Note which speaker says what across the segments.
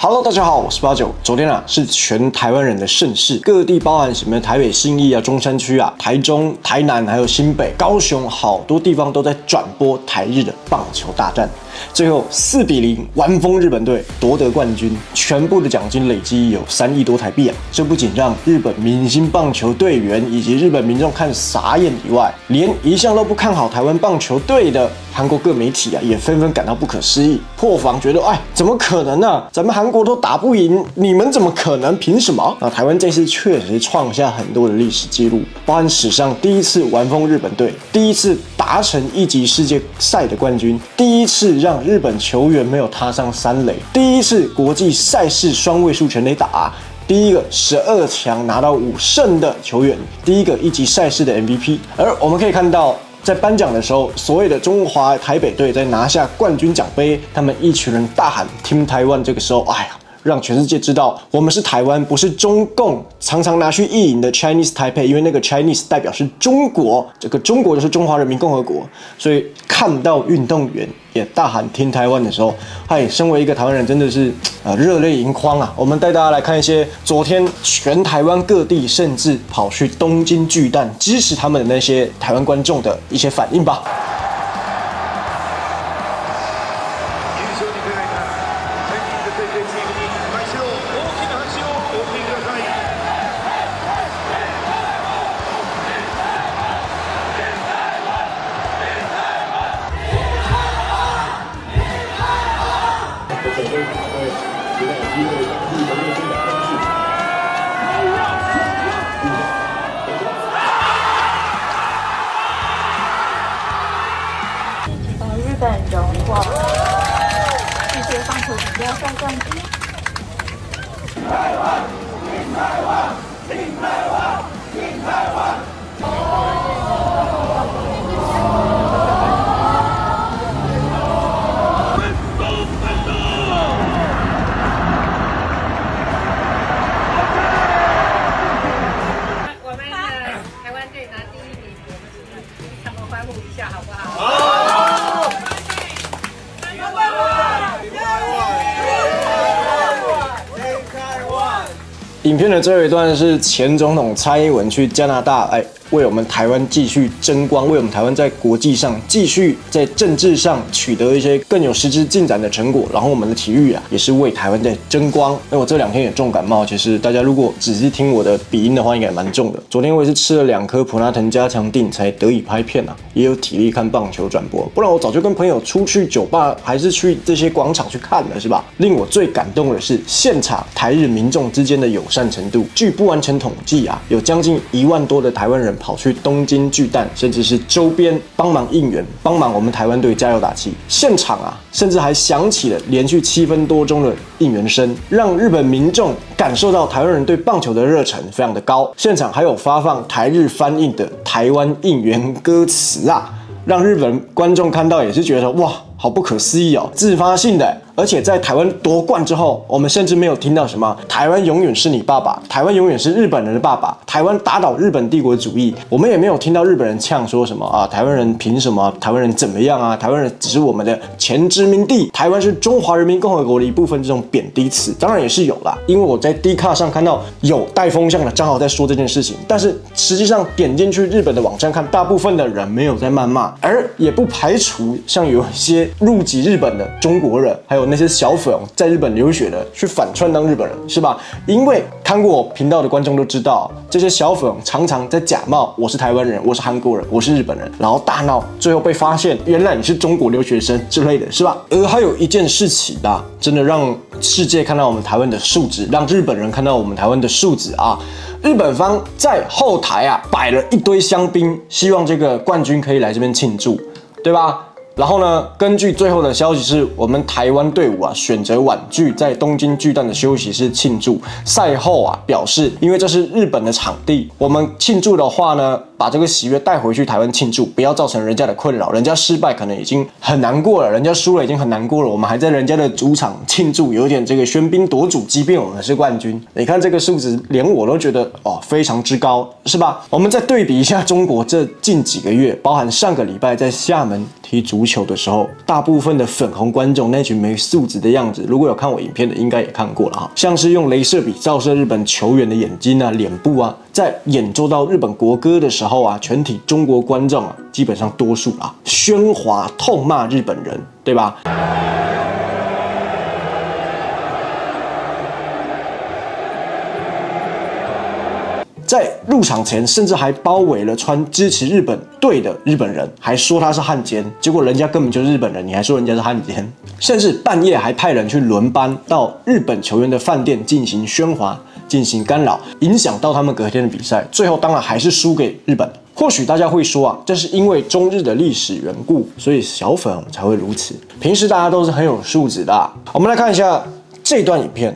Speaker 1: Hello， 大家好，我是89。昨天是全台湾人的盛事，各地包含什么台北信义中山区台中、台南，还有新北、高雄，好多地方都在转播台日的棒球大战。最后4-0完封日本队，夺得冠军，全部的奖金累计有3亿多台币这不仅让日本明星棒球队员以及日本民众看傻眼以外，连一向都不看好台湾棒球队的韩国各媒体也纷纷感到不可思议，破防觉得怎么可能呢？咱们韩国都打不赢，你们怎么可能？凭什么？台湾这次确实创下很多的历史记录，包含史上第一次完封日本队，第一次达成1级世界赛的冠军，第一次让日本球员没有踏上3垒，第一次国际赛事双位数全垒打，第一个12强拿到5胜的球员，第一个1级赛事的 MVP。而我们可以看到，在颁奖的时候，所谓的中华台北队在拿下冠军奖杯，他们一群人大喊 Team Taiwan， 这个时候，让全世界知道我们是台湾，不是中共常常拿去意淫的 Chinese Taipei， 因为那个 Chinese 代表是中国，这个中国就是中华人民共和国，所以看到运动员也大喊 Team Taiwan 的时候，身为一个台湾人真的是热泪盈眶我们带大家来看一些昨天全台湾各地，甚至跑去东京巨蛋支持他们的那些台湾观众的一些反应吧。
Speaker 2: 日本荣获世界棒球锦标赛冠军。台湾，台湾，台湾，台湾。
Speaker 3: 我们台湾队拿第1名，我们是他们欢呼一下好不好？
Speaker 1: 影片的最后一段是前总统蔡英文去加拿大，为我们台湾继续争光，为我们台湾在国际上继续在政治上取得一些更有实质进展的成果。然后我们的体育也是为台湾在争光。我这2天也重感冒，其实大家如果仔细听我的鼻音的话，应该蛮重的。昨天我也是吃了2颗普拿疼加强定才得以拍片也有体力看棒球转播，不然我早就跟朋友出去酒吧，还是去这些广场去看了，是吧？令我最感动的是现场台日民众之间的友善程度。据不完全统计有将近1万多的台湾人跑去东京巨蛋，甚至是周边帮忙应援，帮忙我们台湾队加油打气。现场甚至还响起了连续7分多钟的应援声，让日本民众感受到台湾人对棒球的热忱非常的高。现场还有发放台日翻译的台湾应援歌词让日本观众看到也是觉得哇，好不可思议自发性的。而且在台湾夺冠之后，我们甚至没有听到什么台湾永远是你爸爸，台湾永远是日本人的爸爸，台湾打倒日本帝国主义。我们也没有听到日本人呛说什么台湾人凭什么，台湾人怎么样台湾人只是我们的前殖民地，台湾是中华人民共和国的一部分，这种贬低词当然也是有啦。因为我在 Dcard 上看到有带风向的账号在说这件事情，但是实际上点进去日本的网站看，大部分的人没有在谩骂，而也不排除像有一些入籍日本的中国人，还有那些小粉在日本留学的去反串当日本人，是吧？因为看过我频道的观众都知道，这些小粉常常在假冒我是台湾人，我是韩国人，我是日本人，然后大闹，最后被发现原来你是中国留学生之类的，是吧？而还有一件事情真的让世界看到我们台湾的素质，让日本人看到我们台湾的素质日本方在后台摆了一堆香槟，希望这个冠军可以来这边庆祝，对吧？然后呢，根据最后的消息是，我们台湾队伍选择婉拒在东京巨蛋的休息室庆祝。赛后表示，因为这是日本的场地，我们庆祝的话呢，把这个喜悦带回去台湾庆祝，不要造成人家的困扰。人家失败可能已经很难过了，人家输了已经很难过了，我们还在人家的主场庆祝，有点这个喧宾夺主。即便我们是冠军，你看这个数值，连我都觉得非常之高，是吧？我们再对比一下中国这近几个月，包含上个礼拜在厦门踢足球的时候，大部分的粉红观众那群没素质的样子，如果有看我影片的，应该也看过了哈。像是用雷射笔照射日本球员的眼睛啊、脸部啊，在演奏到日本国歌的时候啊，全体中国观众啊，基本上多数啊，喧哗痛骂日本人，对吧？在入场前，甚至还包围了支持日本队的日本人，还说他是汉奸。结果人家根本就是日本人，你还说人家是汉奸？甚至半夜还派人去轮班到日本球员的饭店进行喧哗、进行干扰，影响到他们隔天的比赛。最后当然还是输给日本。或许大家会说啊，这是因为中日的历史缘故，所以小粉红才会如此。平时大家都是很有素质的啊。我们来看一下这段影片。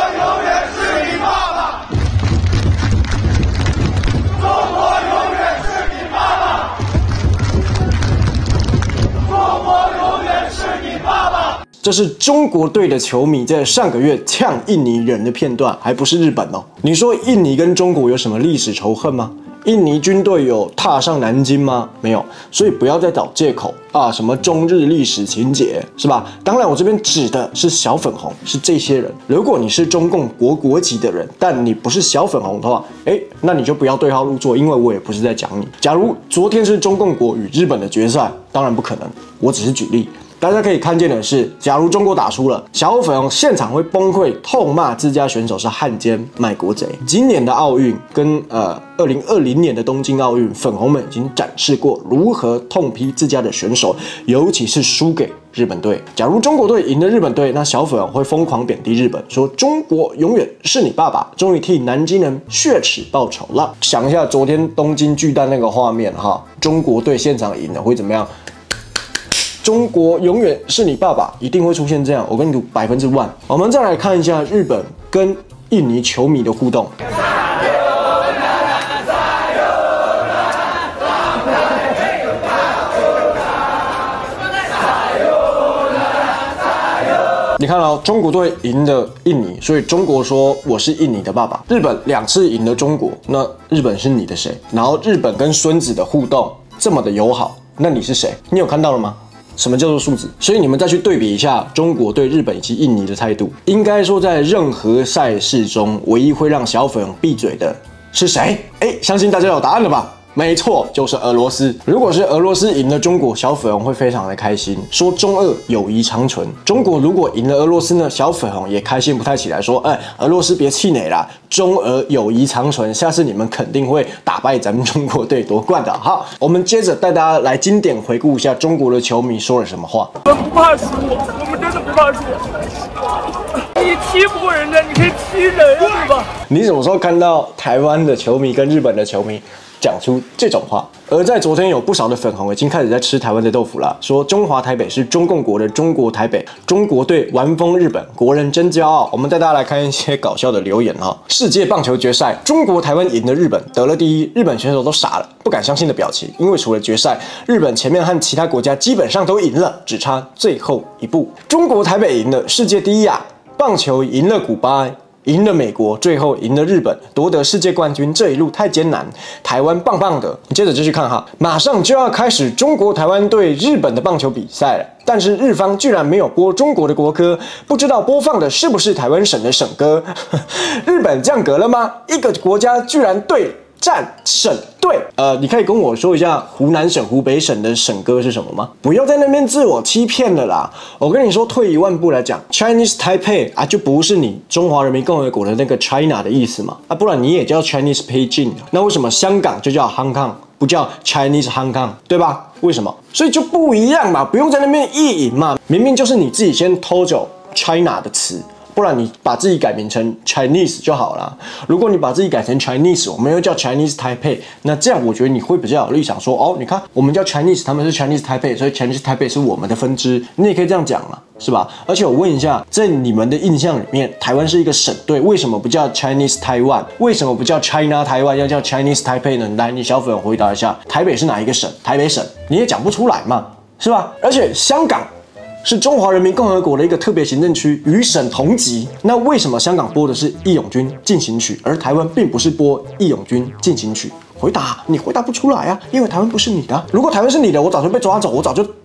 Speaker 1: 这是中国队的球迷在上个月呛印尼人的片段，还不是日本哦。你说印尼跟中国有什么历史仇恨吗？印尼军队有踏上南京吗？没有，所以不要再找借口啊，什么中日历史情节是吧？当然，我这边指的是小粉红，是这些人。如果你是中共国籍的人，但你不是小粉红的话，那你就不要对号入座，因为我也不是在讲你。假如昨天是中共国与日本的决赛，当然不可能，我只是举例。大家可以看见的是，假如中国打输了，小粉红现场会崩溃，痛骂自家选手是汉奸、卖国贼。今年的奥运跟2020年的东京奥运，粉红们已经展示过如何痛批自家的选手，尤其是输给日本队。假如中国队赢了日本队，那小粉红会疯狂贬低日本，说中国永远是你爸爸，终于替南京人血耻报仇了。想一下昨天东京巨蛋那个画面哈，中国队现场赢了会怎么样？中国永远是你爸爸，一定会出现这样，我跟你赌100%。我们再来看一下日本跟印尼球迷的互动。你看哦，中国队赢了印尼，所以中国说我是印尼的爸爸。日本2次赢了中国，那日本是你的谁？然后日本跟孙子的互动这么的友好，那你是谁？你有看到了吗？什么叫做素质？所以你们再去对比一下中国对日本以及印尼的态度。应该说，在任何赛事中，唯一会让小粉闭嘴的是谁？相信大家有答案了吧？没错，就是俄罗斯。如果是俄罗斯赢了中国，小粉红会非常的开心，说中俄友谊长存。中国如果赢了俄罗斯呢，小粉红也开心不太起来，说，俄罗斯别气馁啦，中俄友谊长存，下次你们肯定会打败咱们中国队夺冠的。好，我们接着带大家来经典回顾一下中国的球迷说了什么话。
Speaker 4: 我们不怕输，我们真的不怕输。你踢不过人家，你可以踢人，对吧？
Speaker 1: 你什么时候看到台湾的球迷跟日本的球迷讲出这种话？而在昨天有不少的粉红已经开始在吃台湾的豆腐了，说中华台北是中共国的中国台北，中国队玩疯日本，国人真骄傲。我们带大家来看一些搞笑的留言哈。世界棒球决赛，中国台湾赢了日本，得了第一，日本选手都傻了，不敢相信的表情，因为除了决赛，日本前面和其他国家基本上都赢了，只差最后一步。中国台北赢了世界第一啊！棒球赢了古巴，赢了美国，最后赢了日本，夺得世界冠军，这一路太艰难。台湾棒棒的，接着继续看哈，马上就要开始中国台湾对日本的棒球比赛了，但是日方居然没有播中国的国歌，不知道播放的是不是台湾省的省歌？日本降格了吗？一个国家居然对战省队，你可以跟我说一下湖南省、湖北省的省歌是什么吗？不要在那边自我欺骗了啦！我跟你说，退一万步来讲 ，Chinese Taipei 啊，就不是你中华人民共和国的那个 China 的意思嘛？不然你也叫 Chinese Beijing， 那为什么香港就叫 Hong Kong， 不叫 Chinese Hong Kong， 对吧？为什么？所以就不一样嘛，不用在那边意淫嘛，明明就是你自己先偷走 China 的词。不然你把自己改名成 Chinese 就好了。如果你把自己改成 Chinese， 我们又叫 Chinese Taipei， 那这样我觉得你会比较有立场说，你看我们叫 Chinese， 他们是 Chinese Taipei， 所以 Chinese Taipei 是我们的分支，你也可以这样讲嘛，是吧？而且我问一下，在你们的印象里面，台湾是一个省队，为什么不叫 Chinese Taiwan？ 为什么不叫 China Taiwan， 要叫 Chinese Taipei 呢？来，你小粉回答一下，台北是哪一个省？台北省，你也讲不出来嘛，是吧？而且香港是中华人民共和国的一个特别行政区，与省同级。那为什么香港播的是《义勇军进行曲》，而台湾并不是播《义勇军进行曲》？回答，你回答不出来啊，因为台湾不是你的。如果台湾是你的，我早就被抓走，我早就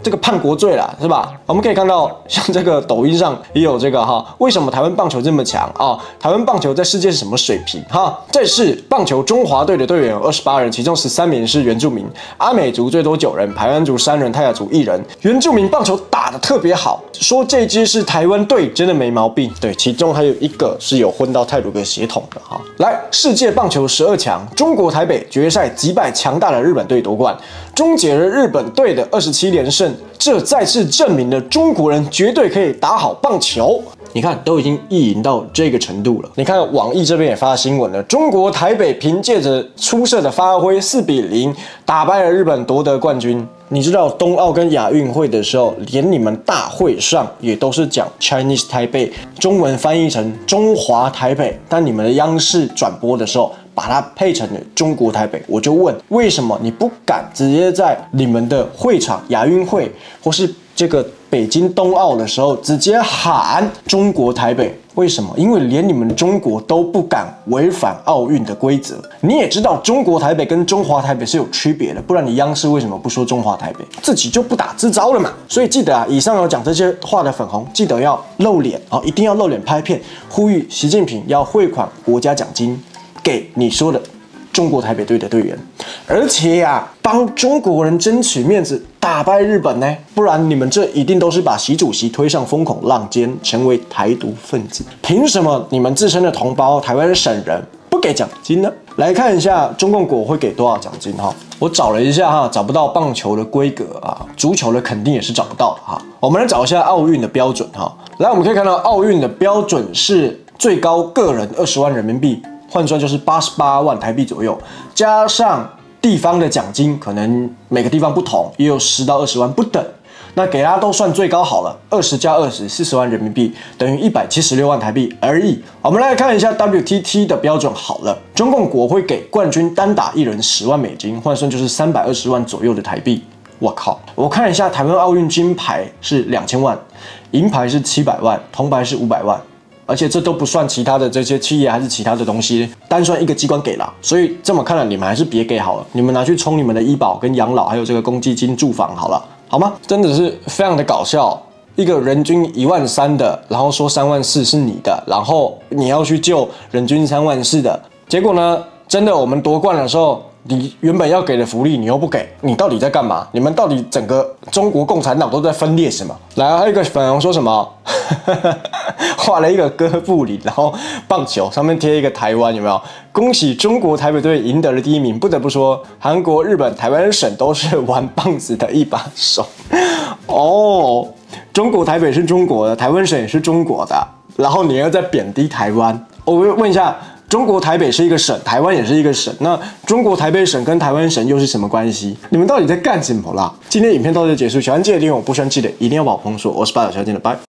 Speaker 1: 这个叛国罪啦，是吧？我们可以看到，像这个抖音上也有这个哈，为什么台湾棒球这么强啊？台湾棒球在世界是什么水平哈？这是棒球中华队的队员有28人，其中13名是原住民，阿美族最多9人，排湾族3人，泰雅族1人。原住民棒球打得特别好，说这支是台湾队真的没毛病。对，其中还有一个是有混到太鲁阁血统的哈。来，世界棒球12强，中国台北决赛击败强大的日本队夺冠，终结了日本队的27连胜。这再次证明了中国人绝对可以打好棒球。你看，都已经意淫到这个程度了。你看，网易这边也发新闻了，中国台北凭借着出色的发挥，4-0打败了日本，夺得冠军。你知道冬奥跟亚运会的时候，连你们大会上也都是讲 Chinese Taipei， 中文翻译成中华台北，但你们的央视转播的时候，把它配成了中国台北。我就问，为什么你不敢直接在你们的会场亚运会或是这个北京冬奥的时候直接喊中国台北？为什么？因为连你们中国都不敢违反奥运的规则。你也知道中国台北跟中华台北是有区别的，不然你央视为什么不说中华台北？自己就不打自招了嘛。所以记得啊，以上有讲这些话的粉红，记得要露脸啊，一定要露脸拍片，呼吁习近平要汇款国家奖金给你说的中国台北队的队员，而且呀，帮中国人争取面子，打败日本呢，不然你们这一定都是把习主席推上风口浪尖，成为台独分子。凭什么你们自称的同胞台湾省人不给奖金呢？来看一下中共国会给多少奖金哈。我找了一下哈，找不到棒球的规格啊，足球的肯定也是找不到的哈。我们来找一下奥运的标准哈。来，我们可以看到奥运的标准是最高个人20万人民币。换算就是88万台币左右，加上地方的奖金，可能每个地方不同，也有10到20万不等。那给大家都算最高好了，20加20 40万人民币等于176万台币而已。我们来看一下 WTT 的标准好了，中共国会给冠军单打1人10万美金，换算就是320万左右的台币。我靠！我看一下台湾奥运金牌是2000万，银牌是700万，铜牌是500万。而且这都不算其他的这些企业还是其他的东西，单算一个机关给了，所以这么看来，你们还是别给好了，你们拿去充你们的医保跟养老，还有这个公积金、住房好了，好吗？真的是非常的搞笑，一个人均13000的，然后说34000是你的，然后你要去救人均34000的，结果呢，真的我们夺冠的时候，你原本要给的福利你又不给，你到底在干嘛？你们到底整个中国共产党都在分裂什么？来，还有一个粉红说什么？画了一个哥布林，然后棒球上面贴一个台湾，有没有？恭喜中国台北队赢得了第1名。不得不说，韩国、日本、台湾省都是玩棒子的一把手。哦，中国台北是中国的，台湾省也是中国的，然后你又在贬低台湾。我问一下。中国台北是一个省，台湾也是一个省，那中国台北省跟台湾省又是什么关系？你们到底在干什么啦？今天影片到这结束，喜欢记得订阅我，不喜欢记得一定要把我封锁。我是八角小姐的拜。